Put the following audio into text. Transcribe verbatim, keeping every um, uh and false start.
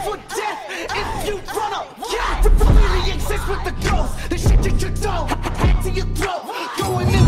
for death if you run up. Yeah, really exist with the ghost. The shit that you don't. Head to your throat. Going in.